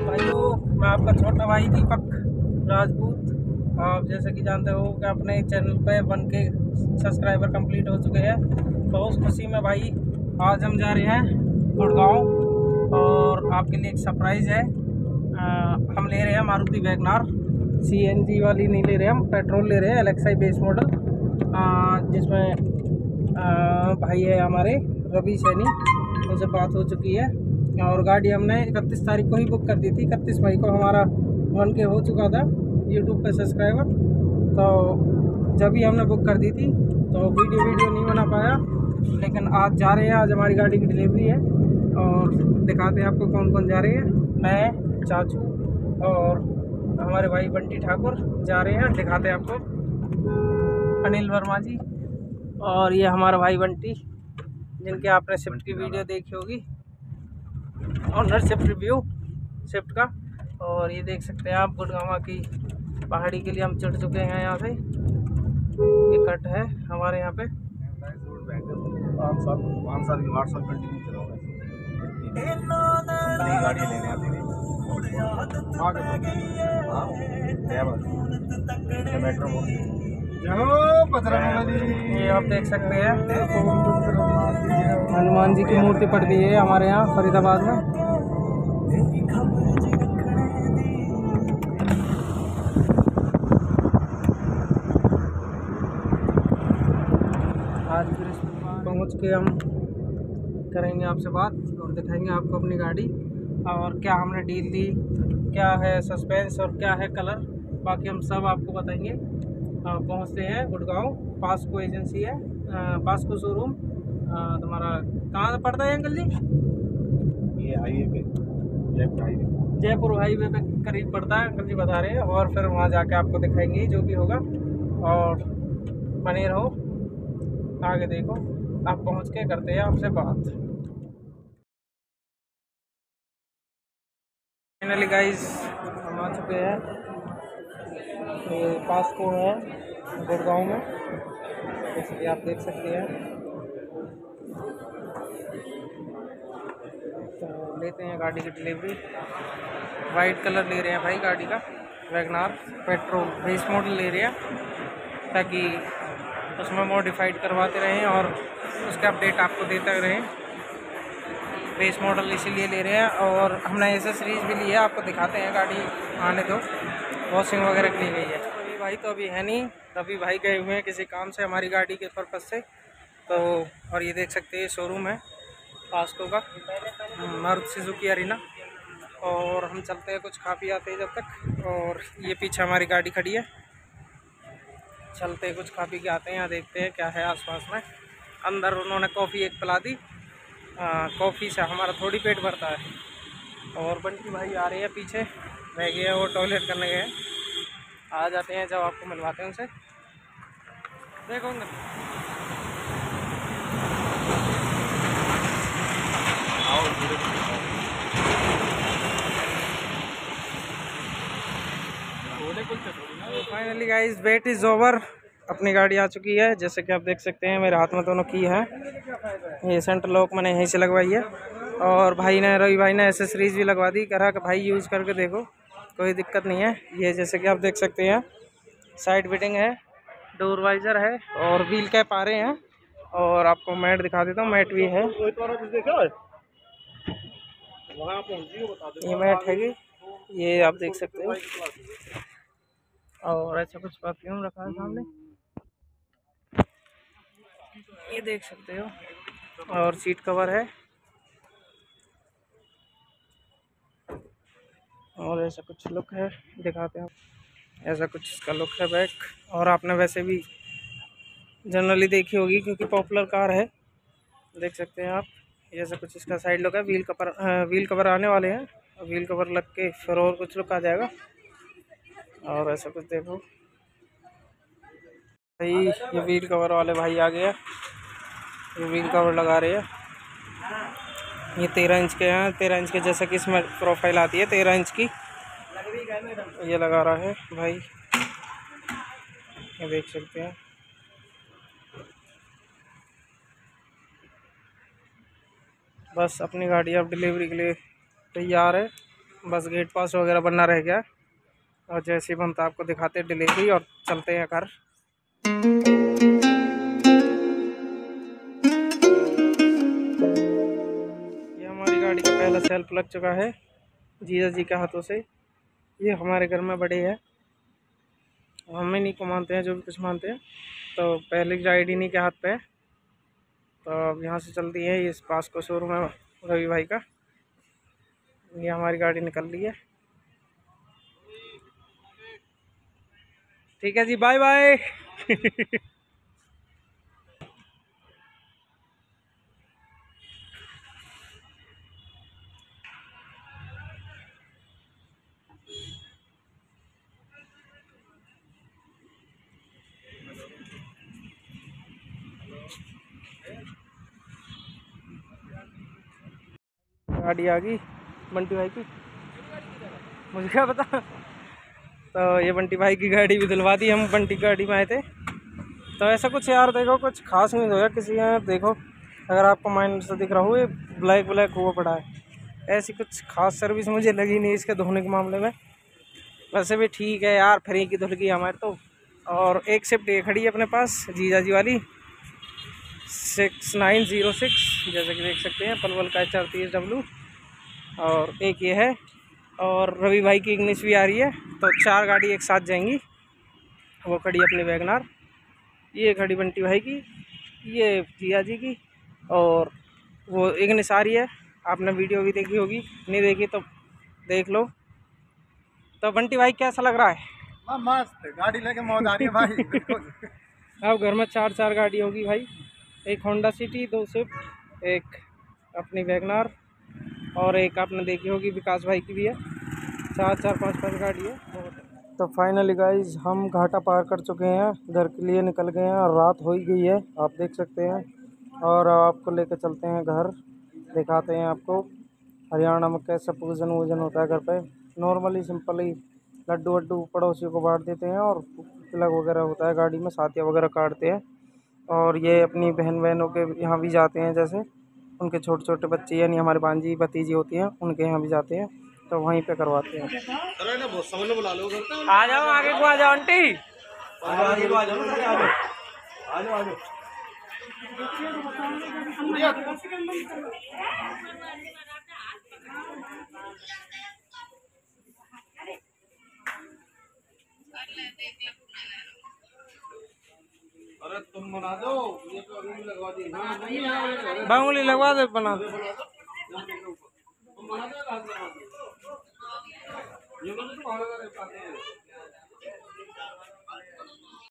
भाइयों, मैं आपका छोटा भाई दीपक राजपूत। आप जैसे कि जानते हो कि अपने चैनल पे 1K सब्सक्राइबर कंप्लीट हो चुके हैं। तो उस खुशी में भाई आज हम जा रहे हैं गुड़गांव और आपके लिए एक सरप्राइज़ है। हम ले रहे हैं मारुति वैगनार। CNG वाली नहीं ले रहे, हम पेट्रोल ले रहे हैं, LXI बेस मॉडल, जिसमें भाई है हमारे रवि सैनी, उनसे बात हो चुकी है और गाड़ी हमने 31 तारीख को ही बुक कर दी थी। 31 मई को हमारा 1K हो चुका था यूट्यूब पे सब्सक्राइबर। तो जब ही हमने बुक कर दी थी तो वीडियो नहीं बना पाया, लेकिन आज जा रहे हैं। आज हमारी गाड़ी की डिलीवरी है और दिखाते हैं आपको कौन कौन जा रहे हैं। मैं, चाचू और हमारे भाई बंटी ठाकुर जा रहे हैं। दिखाते हैं आपको, अनिल वर्मा जी और ये हमारा भाई बंटी, जिनके आपने शिफ्ट की वीडियो देखी होगी, ऑनर शिफ्ट रिव्यू शिफ्ट का। और ये देख सकते हैं आप, गुड़गांव की पहाड़ी के लिए हम चढ़ चुके हैं। यहाँ से ये कट है हमारे यहाँ पे। 5 साल की 8 साल कंटिन्यू चलाऊंगा गाड़ी लेने आती थी। ये आप देख सकते हैं, हनुमान जी की मूर्ति पड़ती है हमारे यहाँ फरीदाबाद में। आज पहुँच के हम करेंगे आपसे बात और दिखाएंगे आपको अपनी गाड़ी और क्या हमने डील दी, क्या है सस्पेंस और क्या है कलर, बाकी हम सब आपको बताएंगे। पहुँचते हैं गुड़गांव, पास्को एजेंसी है, पास्को शोरूम। तुम्हारा कहाँ पड़ता है अंकल जी? ये हाईवे पे, जयपुर हाईवे पे करीब पड़ता है, अंकल जी बता रहे हैं। और फिर वहाँ जाके आपको दिखाएंगे जो भी होगा। और बने रहो, आगे देखो, आप पहुँच के करते हैं आपसे बात। फाइनली गाइस हम आ चुके हैं। ये पास्को है गुड़गांव में, जैसे कि आप देख सकते हैं। तो लेते हैं गाड़ी की डिलीवरी। वाइट कलर ले रहे हैं भाई गाड़ी का, वैगनार पेट्रोल बेस मॉडल ले रहे हैं, ताकि उसमें मॉडिफाइड करवाते रहें और उसके अपडेट आपको देते रहें। बेस मॉडल इसीलिए ले रहे हैं और हमने एसेसरीज भी ली है, आपको दिखाते हैं। गाड़ी आने दो, वॉशिंग वगैरह की ली गई है। रवि भाई तो अभी है नहीं, रवि भाई गए हुए हैं किसी काम से हमारी गाड़ी के पर्पज़ से। तो और ये देख सकते हैं शोरूम है पास्को का, मारुति सुजुकी अरीना। और हम चलते हैं, कुछ खा पी आते हैं जब तक। और ये पीछे हमारी गाड़ी खड़ी है, चलते हैं कुछ खा पी के आते हैं। यहाँ देखते हैं क्या है आसपास में। अंदर उन्होंने कॉफ़ी एक पिला दी, कॉफ़ी से हमारा थोड़ी पेट भरता है। और बंटी भाई आ रहे हैं पीछे, रह गए हैं, वो टॉयलेट करने गए हैं। आ जाते हैं जब आपको मिलवाते हैं उनसे। देखो finally guys wait is over, अपनी गाड़ी आ चुकी है। जैसे कि आप देख सकते हैं मेरे हाथ में दोनों की है। ये सेंटर लॉक मैंने यहीं से लगवाई है और भाई ने, रवि भाई ने एसेसरीज भी लगवा दी। कहा कि भाई यूज़ करके देखो, कोई दिक्कत नहीं है। ये जैसे कि आप देख सकते हैं, साइड फिटिंग है, डोर वाइजर है और व्हील कैप आ रहे हैं। और आपको मैट दिखा देता हूँ, मैट भी है, ये मैट है ये आप देख सकते हो। और ऐसा कुछ परफ्यूम रखा है सामने, ये देख सकते हो। और सीट कवर है और ऐसा कुछ लुक है, दिखाते हैं। ऐसा कुछ इसका लुक है बैक। और आपने वैसे भी जनरली देखी होगी क्योंकि पॉपुलर कार है, देख सकते हैं आप। ऐसा कुछ इसका साइड लुक है। व्हील कवर आने वाले हैं, व्हील कवर लग के फिर और कुछ लुक आ जाएगा। और ऐसा कुछ देखो भाई, ये व्हील कवर वाले भाई आ गए, ये व्हील कवर लगा रहे हैं। ये 13 इंच के हैं, 13 इंच के, जैसा कि इसमें प्रोफाइल आती है 13 इंच की, ये लगा रहा है भाई, ये देख सकते हैं। बस अपनी गाड़ी अब डिलीवरी के लिए तैयार है। बस गेट पास वगैरह बनना रह गया, और जैसे ही बनता आपको दिखाते हैं डिलीवरी और चलते हैं घर। ये हमारी गाड़ी का पहला सेल्फ लग चुका है जीजा जी के हाथों से। ये हमारे घर में बड़े हैं, हमें नहीं को मानते हैं, जो भी कुछ मानते हैं, तो पहले की आईडी नहीं के हाथ पे है। तो अब यहाँ से चलती है, इस पास को शोरूम है रवि भाई का। ये हमारी गाड़ी निकल रही है। ठीक है जी, बाय बाय। गाड़ी आ गई बंटी भाई की, मुझे क्या पता। तो ये बंटी भाई की गाड़ी भी दिलवा दी, हम बंटी गाड़ी में आए थे। तो ऐसा कुछ यार देखो, कुछ खास नहीं होगा किसी यहाँ। देखो अगर आपको माइंड से दिख रहा हो, ये ब्लैक ब्लैक हुआ पड़ा है, ऐसी कुछ खास सर्विस मुझे लगी नहीं इसके धोने के मामले में। वैसे भी ठीक है यार, फ्री की धुल गई हमारे तो। और एक शिफ्ट ये खड़ी है अपने पास जीजा जी वाली 6906, जैसे कि देख सकते हैं, पलवल का HR30W। और एक ये है, और रवि भाई की इग्निस भी आ रही है। तो 4 गाड़ी एक साथ जाएंगी। वो खड़ी अपनी वैगनार, ये खड़ी बंटी भाई की, ये जिया जी की, और वो इग्निस आ रही है। आपने वीडियो भी देखी होगी, नहीं देखी तो देख लो। तो बंटी भाई कैसा लग रहा है? मस्त गाड़ी लेके मौज आ रही है भाई। बिल्कुल। अब घर में 4 गाड़ी होगी भाई, एक होंडा सिटी, 2 स्विफ्ट, एक अपनी वैगनार, और एक आपने देखी होगी विकास भाई की भी है। 4-5 गाड़ी है। तो फाइनली गाइज हम घाटा पार कर चुके हैं, घर के लिए निकल गए हैं, और रात हो ही गई है आप देख सकते हैं। और आपको लेकर चलते हैं घर, दिखाते हैं आपको हरियाणा में कैसा पूजन वूजन होता है घर पे। नॉर्मली सिंपली लड्डू वड्डू पड़ोसियों को बांट देते हैं, और तिलक वगैरह होता है गाड़ी में, साथिया वगैरह काटते हैं। और ये अपनी बहनों के यहाँ भी जाते हैं, जैसे उनके छोटे छोटे बच्चे यानी हमारे भांजी भतीजी होती हैं, उनके यहाँ भी जाते हैं, तो वहीं पे करवाते हैं। आ जाओ आगे को, आ जाओ आंटी, आगे को आ जाओ, आ जाओ। अरे तुम बना दो, ये तो अभी भी लगवा दी। बांगुली लगवा दे, बना दो। तुम बना दो, ये